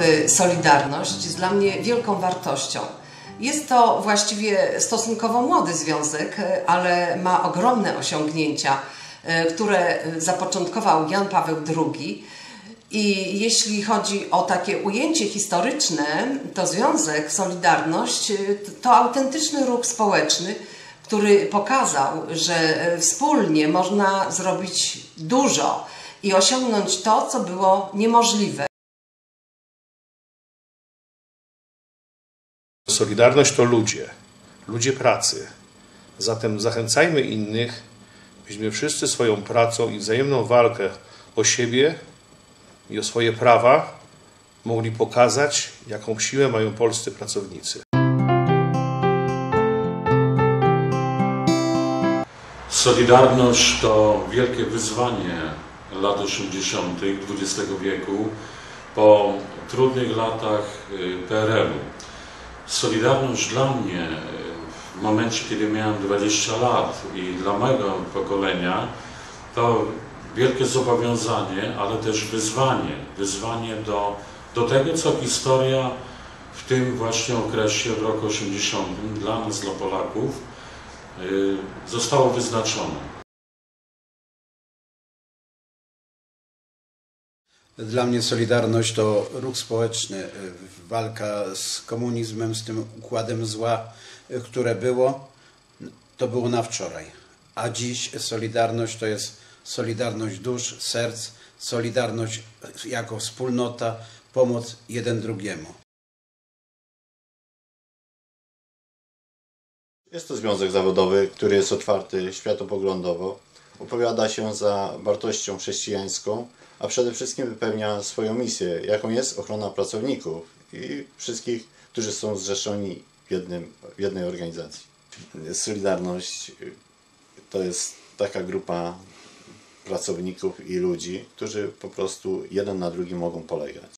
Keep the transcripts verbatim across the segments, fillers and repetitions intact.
Związkowy Solidarność jest dla mnie wielką wartością. Jest to właściwie stosunkowo młody związek, ale ma ogromne osiągnięcia, które zapoczątkował Jan Paweł drugi. I jeśli chodzi o takie ujęcie historyczne, to Związek Solidarność to autentyczny ruch społeczny, który pokazał, że wspólnie można zrobić dużo i osiągnąć to, co było niemożliwe. Solidarność to ludzie, ludzie pracy. Zatem zachęcajmy innych, byśmy wszyscy swoją pracą i wzajemną walkę o siebie i o swoje prawa mogli pokazać, jaką siłę mają polscy pracownicy. Solidarność to wielkie wyzwanie lat osiemdziesiątych dwudziestego wieku po trudnych latach P R L u. Solidarność dla mnie w momencie, kiedy miałem dwadzieścia lat i dla mojego pokolenia to wielkie zobowiązanie, ale też wyzwanie. Wyzwanie do, do tego, co historia w tym właśnie okresie, w roku osiemdziesiątym dla nas, dla Polaków, yy, zostało wyznaczone. Dla mnie Solidarność to ruch społeczny, walka z komunizmem, z tym układem zła, które było, to było na wczoraj. A dziś Solidarność to jest solidarność dusz, serc, solidarność jako wspólnota, pomoc jeden drugiemu. Jest to związek zawodowy, który jest otwarty światopoglądowo, opowiada się za wartością chrześcijańską, a przede wszystkim wypełnia swoją misję, jaką jest ochrona pracowników i wszystkich, którzy są zrzeszeni w, jednym, w jednej organizacji. Solidarność to jest taka grupa pracowników i ludzi, którzy po prostu jeden na drugim mogą polegać.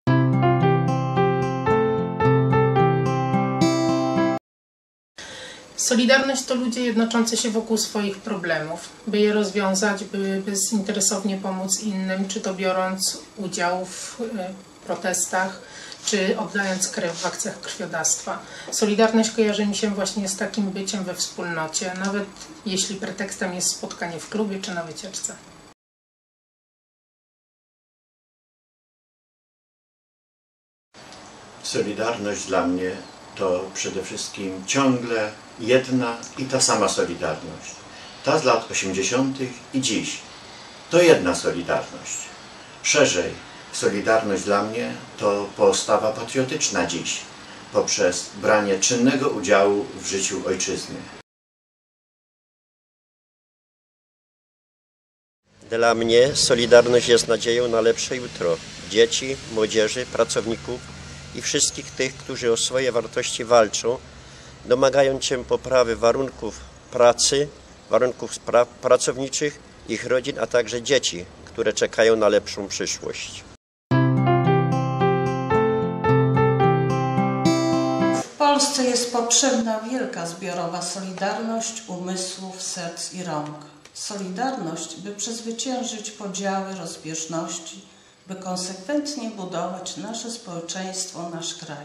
Solidarność to ludzie jednoczący się wokół swoich problemów, by je rozwiązać, by bezinteresownie pomóc innym, czy to biorąc udział w protestach, czy oddając krew w akcjach krwiodawstwa. Solidarność kojarzy mi się właśnie z takim byciem we wspólnocie, nawet jeśli pretekstem jest spotkanie w klubie czy na wycieczce. Solidarność dla mnie to przede wszystkim ciągle jedna i ta sama Solidarność. Ta z lat osiemdziesiątych i dziś. To jedna Solidarność. Szerzej, Solidarność dla mnie to postawa patriotyczna dziś, poprzez branie czynnego udziału w życiu ojczyzny. Dla mnie Solidarność jest nadzieją na lepsze jutro dzieci, młodzieży, pracowników i wszystkich tych, którzy o swoje wartości walczą, domagając się poprawy warunków pracy, warunków pra pracowniczych, ich rodzin, a także dzieci, które czekają na lepszą przyszłość. W Polsce jest potrzebna wielka zbiorowa solidarność umysłów, serc i rąk. Solidarność, by przezwyciężyć podziały, rozbieżności, by konsekwentnie budować nasze społeczeństwo, nasz kraj.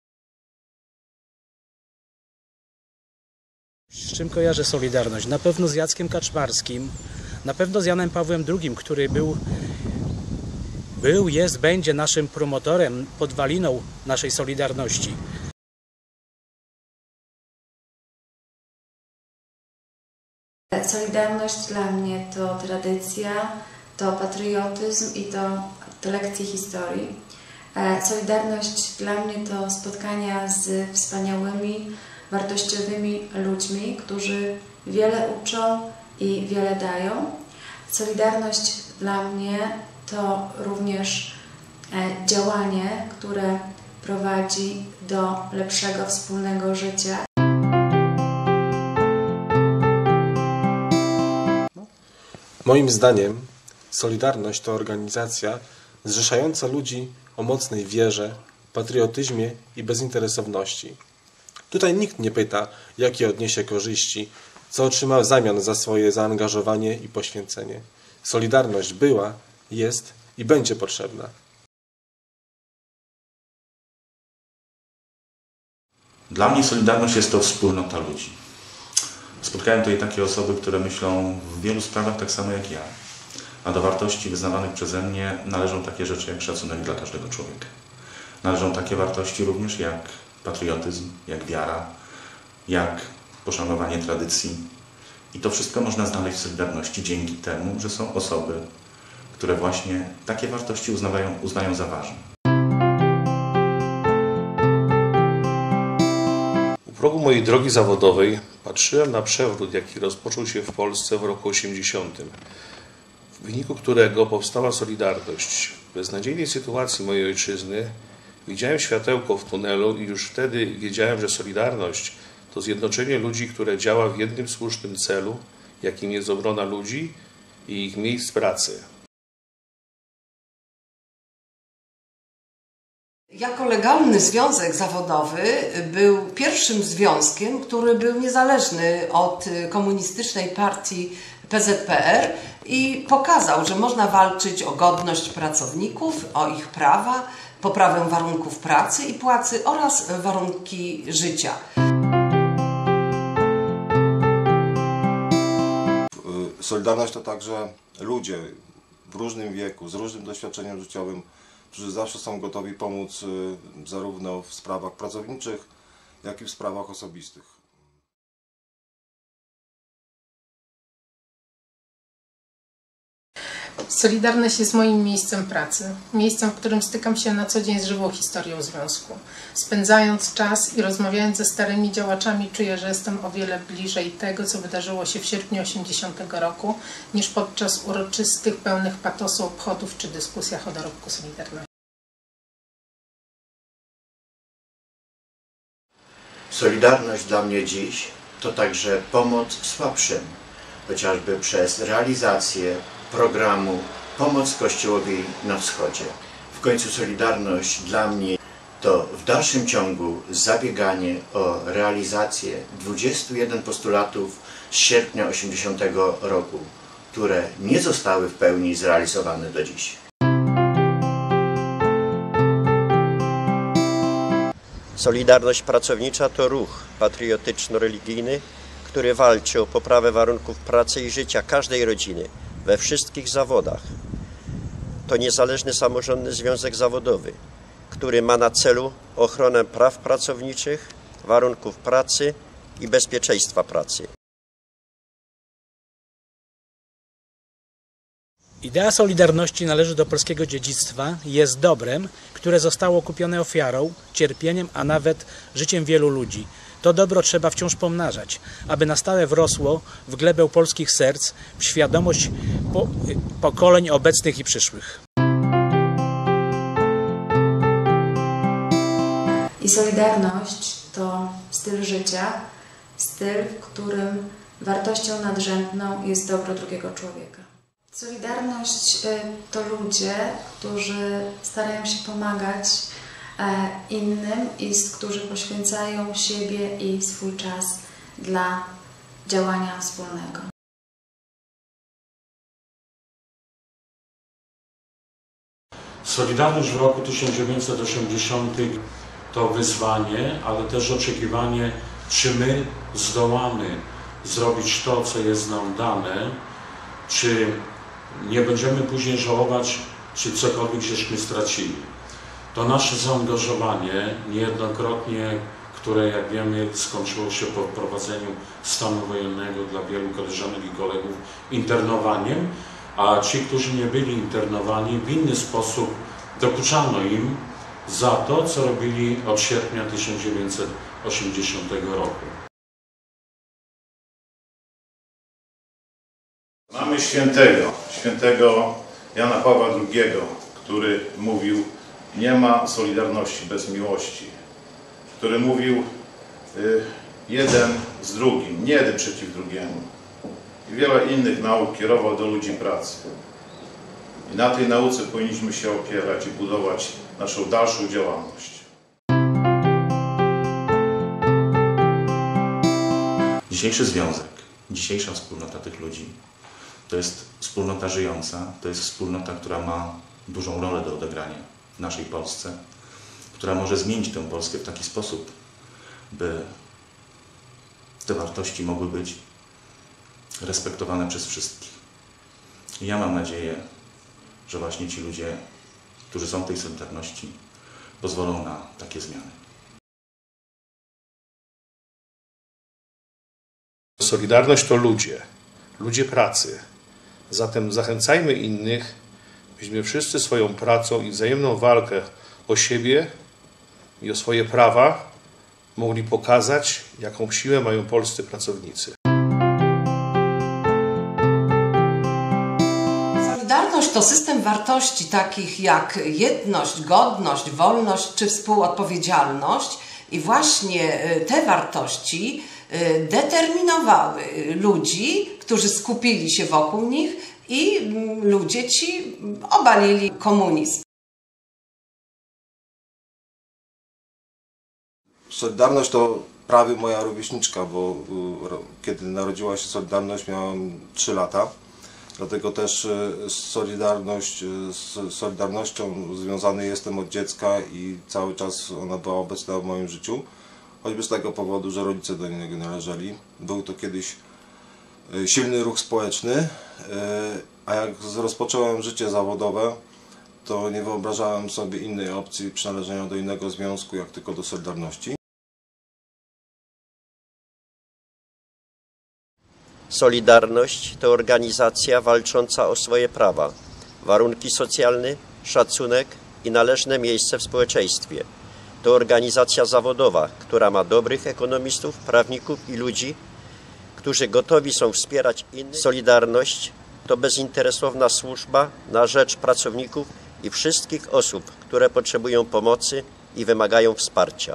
Z czym kojarzę Solidarność? Na pewno z Jackiem Kaczmarskim, na pewno z Janem Pawłem drugim, który był, był, jest, będzie naszym promotorem, podwaliną naszej Solidarności. Solidarność dla mnie to tradycja, to patriotyzm i to, to lekcje historii. Solidarność dla mnie to spotkania z wspaniałymi, wartościowymi ludźmi, którzy wiele uczą i wiele dają. Solidarność dla mnie to również działanie, które prowadzi do lepszego wspólnego życia. Moim zdaniem Solidarność to organizacja zrzeszająca ludzi o mocnej wierze, patriotyzmie i bezinteresowności. Tutaj nikt nie pyta, jakie odniesie korzyści, co otrzyma w zamian za swoje zaangażowanie i poświęcenie. Solidarność była, jest i będzie potrzebna. Dla mnie Solidarność jest to wspólnota ludzi. Spotkałem tutaj takie osoby, które myślą w wielu sprawach tak samo jak ja. A do wartości wyznawanych przeze mnie należą takie rzeczy jak szacunek dla każdego człowieka. Należą takie wartości również jak patriotyzm, jak wiara, jak poszanowanie tradycji. I to wszystko można znaleźć w Solidarności dzięki temu, że są osoby, które właśnie takie wartości uznawają, uznają za ważne. U progu mojej drogi zawodowej patrzyłem na przewrót, jaki rozpoczął się w Polsce w roku osiemdziesiątym, w wyniku którego powstała Solidarność. W beznadziejnej sytuacji mojej ojczyzny widziałem światełko w tunelu i już wtedy wiedziałem, że Solidarność to zjednoczenie ludzi, które działa w jednym słusznym celu, jakim jest obrona ludzi i ich miejsc pracy. Jako legalny związek zawodowy był pierwszym związkiem, który był niezależny od komunistycznej partii P Z P R i pokazał, że można walczyć o godność pracowników, o ich prawa, poprawę warunków pracy i płacy oraz warunki życia. Solidarność to także ludzie w różnym wieku, z różnym doświadczeniem życiowym, którzy zawsze są gotowi pomóc zarówno w sprawach pracowniczych, jak i w sprawach osobistych. Solidarność jest moim miejscem pracy, miejscem, w którym stykam się na co dzień z żywą historią związku. Spędzając czas i rozmawiając ze starymi działaczami, czuję, że jestem o wiele bliżej tego, co wydarzyło się w sierpniu osiemdziesiątego roku, niż podczas uroczystych, pełnych patosu obchodów czy dyskusjach o dorobku Solidarności. Solidarność dla mnie dziś to także pomoc słabszym, chociażby przez realizację programu Pomoc Kościołowi na Wschodzie. W końcu Solidarność dla mnie to w dalszym ciągu zabieganie o realizację dwudziestu jeden postulatów z sierpnia osiemdziesiątego roku, które nie zostały w pełni zrealizowane do dziś. Solidarność pracownicza to ruch patriotyczno-religijny, który walczy o poprawę warunków pracy i życia każdej rodziny we wszystkich zawodach. To niezależny samorządny związek zawodowy, który ma na celu ochronę praw pracowniczych, warunków pracy i bezpieczeństwa pracy. Idea Solidarności należy do polskiego dziedzictwa i jest dobrem, które zostało kupione ofiarą, cierpieniem, a nawet życiem wielu ludzi. To dobro trzeba wciąż pomnażać, aby na stałe wrosło w glebę polskich serc, w świadomość po, pokoleń obecnych i przyszłych. I solidarność to styl życia, styl, w którym wartością nadrzędną jest dobro drugiego człowieka. Solidarność to ludzie, którzy starają się pomagać innym i którzy poświęcają siebie i swój czas dla działania wspólnego. Solidarność w roku tysiąc dziewięćset osiemdziesiątym to wyzwanie, ale też oczekiwanie, czy my zdołamy zrobić to, co jest nam dane, czy nie będziemy później żałować, czy cokolwiek żeśmy stracili. To nasze zaangażowanie niejednokrotnie, które jak wiemy skończyło się po wprowadzeniu stanu wojennego dla wielu koleżanek i kolegów internowaniem, a ci, którzy nie byli internowani, w inny sposób dokuczano im za to, co robili od sierpnia tysiąc dziewięćset osiemdziesiątego roku. Mamy świętego, świętego Jana Pawła drugiego, który mówił: nie ma solidarności bez miłości, który mówił y, jeden z drugim, nie jeden przeciw drugiemu. I wiele innych nauk kierował do ludzi pracy. I na tej nauce powinniśmy się opierać i budować naszą dalszą działalność. Dzisiejszy związek, dzisiejsza wspólnota tych ludzi to jest wspólnota żyjąca, to jest wspólnota, która ma dużą rolę do odegrania w naszej Polsce, która może zmienić tę Polskę w taki sposób, by te wartości mogły być respektowane przez wszystkich. I ja mam nadzieję, że właśnie ci ludzie, którzy są w tej solidarności, pozwolą na takie zmiany. Solidarność to ludzie, ludzie pracy. Zatem zachęcajmy innych, byśmy wszyscy swoją pracą i wzajemną walkę o siebie i o swoje prawa mogli pokazać, jaką siłę mają polscy pracownicy. Solidarność to system wartości takich jak jedność, godność, wolność czy współodpowiedzialność i właśnie te wartości determinowały ludzi, którzy skupili się wokół nich i ludzie ci obalili komunizm. Solidarność to prawie moja rówieśniczka, bo kiedy narodziła się Solidarność, miałem trzy lata. Dlatego też Solidarność, z Solidarnością związany jestem od dziecka i cały czas ona była obecna w moim życiu. Choćby z tego powodu, że rodzice do niego należeli. Był to kiedyś silny ruch społeczny, a jak rozpocząłem życie zawodowe, to nie wyobrażałem sobie innej opcji przynależenia do innego związku, jak tylko do Solidarności. Solidarność to organizacja walcząca o swoje prawa, warunki socjalne, szacunek i należne miejsce w społeczeństwie. To organizacja zawodowa, która ma dobrych ekonomistów, prawników i ludzi, którzy gotowi są wspierać innych. Solidarność to bezinteresowna służba na rzecz pracowników i wszystkich osób, które potrzebują pomocy i wymagają wsparcia.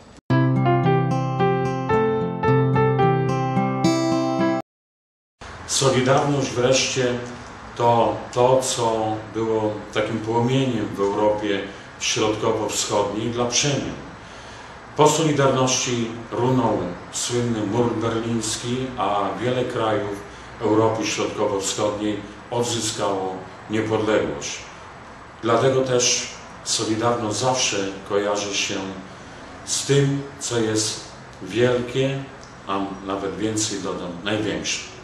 Solidarność wreszcie to to, co było takim płomieniem w Europie Środkowo-Wschodniej dla przemian. Po Solidarności runął słynny mur berliński, a wiele krajów Europy Środkowo-Wschodniej odzyskało niepodległość. Dlatego też Solidarność zawsze kojarzy się z tym, co jest wielkie, a nawet więcej dodam, największe.